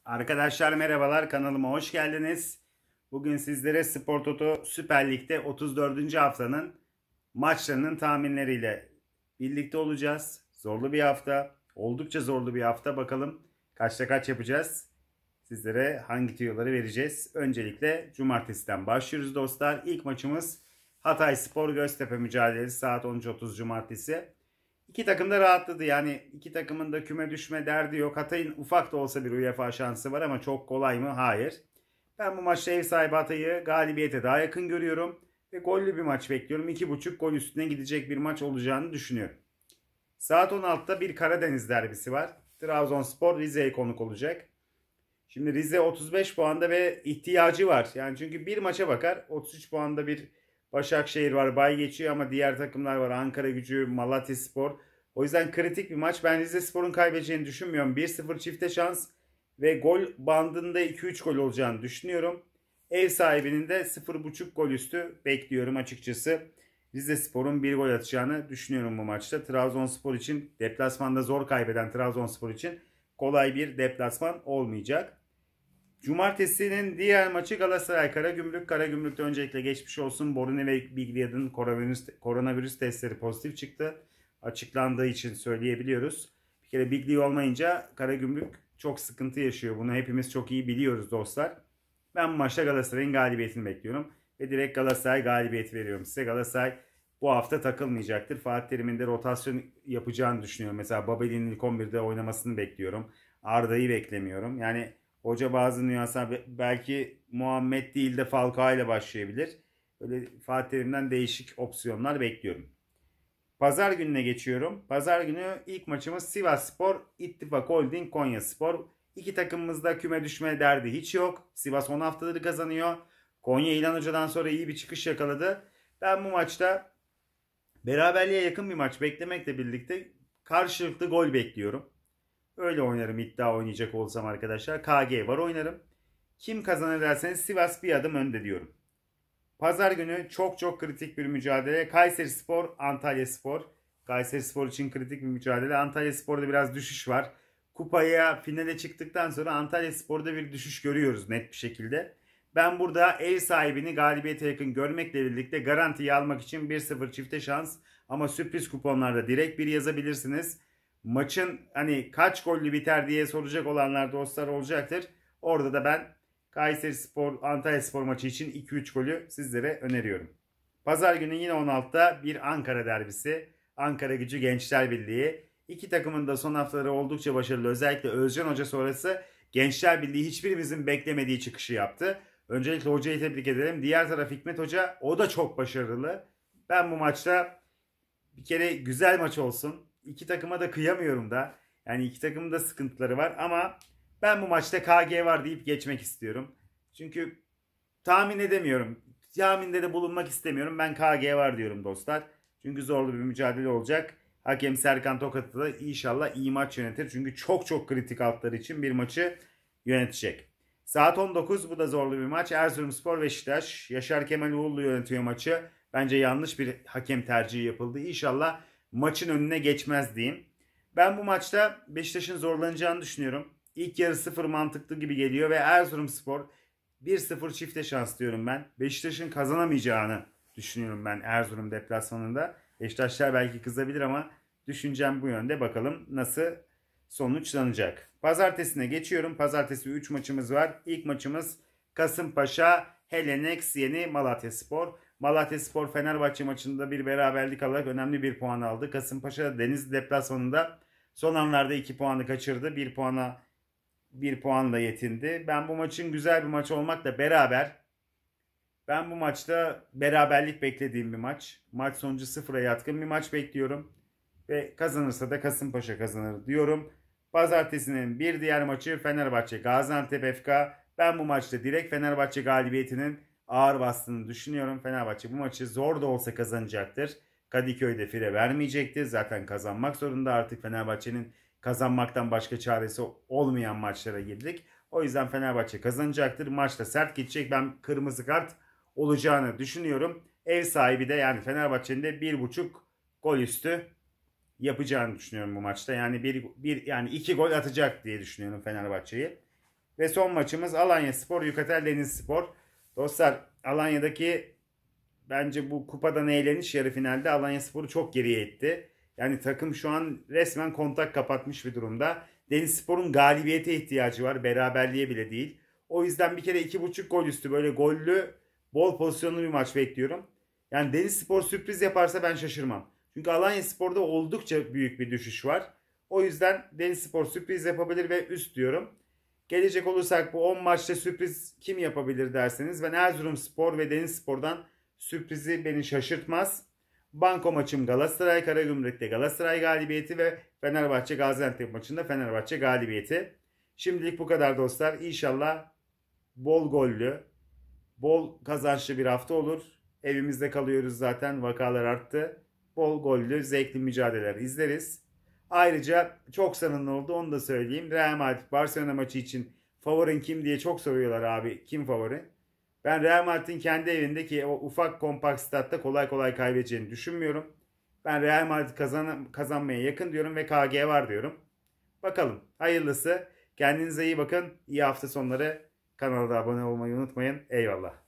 Arkadaşlar merhabalar, kanalıma hoş geldiniz. Bugün sizlere Spor Toto Süper Lig'de 34. haftanın maçlarının tahminleriyle birlikte olacağız. Zorlu bir hafta, oldukça zorlu bir hafta. Bakalım kaçta kaç yapacağız. Sizlere hangi tüyoları vereceğiz. Öncelikle cumartesiden başlıyoruz dostlar. İlk maçımız Hatayspor Göztepe mücadelesi saat 13.30 cumartesi. İki takım da rahatladı. Yani iki takımın da küme düşme derdi yok. Hatay'ın ufak da olsa bir UEFA şansı var ama çok kolay mı? Hayır. Ben bu maçta ev sahibi Hatay'ı galibiyete daha yakın görüyorum. Ve gollü bir maç bekliyorum. 2,5 gol üstüne gidecek bir maç olacağını düşünüyorum. Saat 16'da bir Karadeniz derbisi var. Trabzonspor Rize'ye konuk olacak. Şimdi Rize 35 puanda ve ihtiyacı var. Yani çünkü bir maça bakar. 33 puanda bir Başakşehir var. Bay geçiyor ama diğer takımlar var. Ankaragücü, Malatyaspor. O yüzden kritik bir maç. Ben Rizespor'un kaybedeceğini düşünmüyorum. 1-0 çifte şans ve gol bandında 2-3 gol olacağını düşünüyorum. Ev sahibinin de 0,5 gol üstü bekliyorum açıkçası. Rizespor'un bir gol atacağını düşünüyorum bu maçta. Trabzonspor için deplasmanda zor kaybeden Trabzonspor için kolay bir deplasman olmayacak. Cumartesinin diğer maçı Galatasaray Karagümrük. Karagümrük'te öncelikle geçmiş olsun. Borini ve Biglia'nın koronavirüs testleri pozitif çıktı. Açıklandığı için söyleyebiliyoruz. Bir kere Biglia olmayınca Karagümrük çok sıkıntı yaşıyor. Bunu hepimiz çok iyi biliyoruz dostlar. Ben bu maçta Galatasaray'ın galibiyetini bekliyorum. Ve direkt Galatasaray galibiyeti veriyorum size. Galatasaray bu hafta takılmayacaktır. Fatih Terim'in de rotasyon yapacağını düşünüyorum. Mesela Babel'in ilk 11'de oynamasını bekliyorum. Arda'yı beklemiyorum. Yani hoca bazı nüanslar belki Muhammed değil de Falcao ile başlayabilir. Böyle Fatih Terim'den değişik opsiyonlar bekliyorum. Pazar gününe geçiyorum. Pazar günü ilk maçımız Sivasspor, İttifak Holding, Konyaspor. İki takımımızda küme düşme derdi hiç yok. Sivas 10 haftaları kazanıyor. Konya İlhan Hoca'dan sonra iyi bir çıkış yakaladı. Ben bu maçta beraberliğe yakın bir maç beklemekle birlikte karşılıklı gol bekliyorum. Öyle oynarım iddia oynayacak olsam arkadaşlar. KG var oynarım. Kim kazanır derseniz Sivas bir adım önde diyorum. Pazar günü çok kritik bir mücadele. Kayserispor, Antalyaspor. Kayserispor için kritik bir mücadele. Antalyaspor'da biraz düşüş var. Kupaya finale çıktıktan sonra Antalyaspor'da bir düşüş görüyoruz net bir şekilde. Ben burada ev sahibini galibiyete yakın görmekle birlikte garantiyi almak için 1-0 çifte şans ama sürpriz kuponlarda direkt bir yazabilirsiniz. Maçın hani kaç gollü biter diye soracak olanlar dostlar olacaktır. Orada da ben Kayserispor Antalyaspor maçı için 2-3 golü sizlere öneriyorum. Pazar günü yine 16'da bir Ankara derbisi. Ankaragücü Gençler Birliği. İki takımın da son haftaları oldukça başarılı. Özellikle Özcan Hoca sonrası Gençler Birliği hiçbirimizin beklemediği çıkışı yaptı. Öncelikle hocayı tebrik edelim. Diğer taraf Hikmet Hoca, o da çok başarılı. Ben bu maçta bir kere güzel maç olsun. İki takıma da kıyamıyorum da. Yani iki takımın da sıkıntıları var ama ben bu maçta KG var deyip geçmek istiyorum. Çünkü tahmin edemiyorum. Tahminde de bulunmak istemiyorum. Ben KG var diyorum dostlar. Çünkü zorlu bir mücadele olacak. Hakem Serkan Tokat'ı da inşallah iyi maç yönetir. Çünkü çok kritik altları için bir maçı yönetecek. Saat 19, bu da zorlu bir maç. Erzurumspor Beşiktaş. Yaşar Kemal Uğurlu yönetiyor maçı. Bence yanlış bir hakem tercihi yapıldı. İnşallah maçın önüne geçmez diyeyim. Ben bu maçta Beşiktaş'ın zorlanacağını düşünüyorum. İlk yarı 0 mantıklı gibi geliyor ve Erzurumspor 1-0 çifte şans diyorum ben. Beşiktaş'ın kazanamayacağını düşünüyorum ben Erzurum deplasmanında. Beşiktaşlar belki kızabilir ama düşüncem bu yönde. Bakalım nasıl sonuçlanacak. Pazartesine geçiyorum. Pazartesi 3 maçımız var. İlk maçımız Kasımpaşa Helenex yeni Malatyaspor. Malatyaspor Fenerbahçe maçında bir beraberlik alarak önemli bir puan aldı. Kasımpaşa Denizli deplasmanında son anlarda 2 puanı kaçırdı. 1 puanla yetindi. Ben bu maçın güzel bir maç olmakla beraber ben bu maçta beraberlik beklediğim bir maç. Maç sonucu 0'a yatkın bir maç bekliyorum. Ve kazanırsa da Kasımpaşa kazanır diyorum. Pazartesinin bir diğer maçı Fenerbahçe Gaziantep FK. Ben bu maçta direkt Fenerbahçe galibiyetinin ağır bastığını düşünüyorum. Fenerbahçe bu maçı zor da olsa kazanacaktır. Kadıköy'de fire vermeyecektir. Zaten kazanmak zorunda, artık Fenerbahçe'nin kazanmaktan başka çaresi olmayan maçlara girdik. O yüzden Fenerbahçe kazanacaktır. Maçta sert gidecek. Ben kırmızı kart olacağını düşünüyorum. Ev sahibi de yani Fenerbahçe'nin de 1,5 gol üstü yapacağını düşünüyorum bu maçta. Yani yani 2 gol atacak diye düşünüyorum Fenerbahçe'yi. Ve son maçımız Alanyaspor Yukatel Denizspor. Dostlar, Alanya'daki bence bu kupadan eğleniş yarı finalde Alanyaspor'u çok geriye itti. Yani takım şu an resmen kontak kapatmış bir durumda. Denizspor'un galibiyete ihtiyacı var. Beraberliğe bile değil. O yüzden bir kere 2,5 gol üstü böyle gollü, bol pozisyonlu bir maç bekliyorum. Yani Denizspor sürpriz yaparsa ben şaşırmam. Çünkü Alanyaspor'da oldukça büyük bir düşüş var. O yüzden Denizspor sürpriz yapabilir ve üst diyorum. Gelecek olursak bu 10 maçta sürpriz kim yapabilir derseniz ben Erzurumspor ve Denizspor'dan sürprizi beni şaşırtmaz. Banko maçım Galatasaray Karagümrük'te Galatasaray galibiyeti ve Fenerbahçe Gaziantep maçında Fenerbahçe galibiyeti. Şimdilik bu kadar dostlar. İnşallah bol gollü, bol kazançlı bir hafta olur. Evimizde kalıyoruz zaten, vakalar arttı. Bol gollü, zevkli mücadeleler izleriz. Ayrıca çok sanımlı oldu, onu da söyleyeyim. Real Madrid Barcelona maçı için favorin kim diye çok soruyorlar abi. Kim favori? Ben Real Madrid'in kendi evindeki o ufak kompakt statta kolay kolay kaybedeceğini düşünmüyorum. Ben Real Madrid kazanmaya yakın diyorum ve KG var diyorum. Bakalım, hayırlısı. Kendinize iyi bakın. İyi hafta sonları. Kanala da abone olmayı unutmayın. Eyvallah.